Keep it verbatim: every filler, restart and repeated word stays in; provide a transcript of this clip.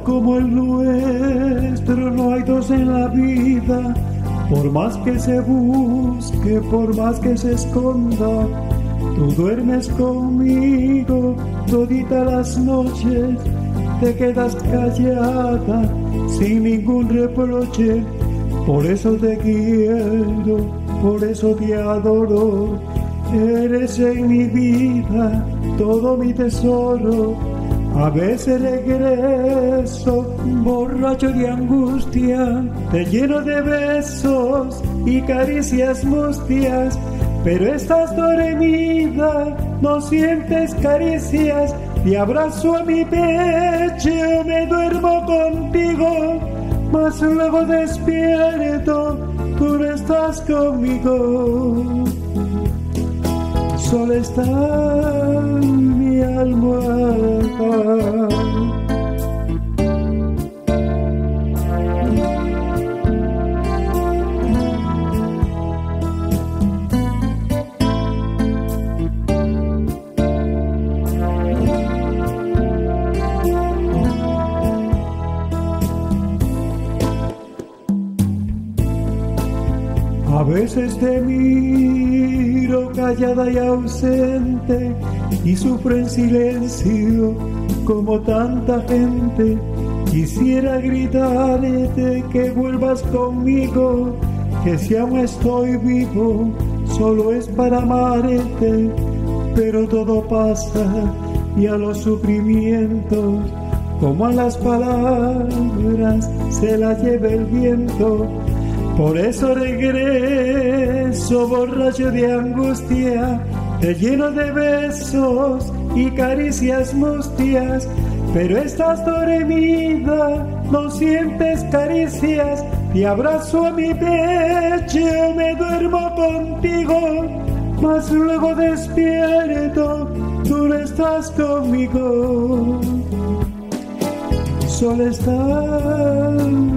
como el nuestro no hay dos en la vida. Por más que se busque, por más que se esconda, tú duermes conmigo toditas las noches. Te quedas callada sin ningún reproche. Por eso te quiero, por eso te adoro. Eres en mi vida todo mi tesoro. A veces regreso borracho de angustia, te lleno de besos y caricias mustias, pero estás dormida, no sientes caricias. Te abrazo a mi pecho, me duermo contigo, mas luego despierto, tú no estás conmigo. Solo está mi almohada. A veces te miro callada y ausente y sufro en silencio como tanta gente. Quisiera gritarte que vuelvas conmigo, que si aún estoy vivo solo es para amarte, pero todo pasa y a los sufrimientos como a las palabras se las lleva el viento. Por eso regreso borracho de angustia, te lleno de besos y caricias mustias, pero estás dormida, no sientes caricias. Te abrazo a mi pecho, me duermo contigo, mas luego despierto, tú no estás conmigo. Solo estás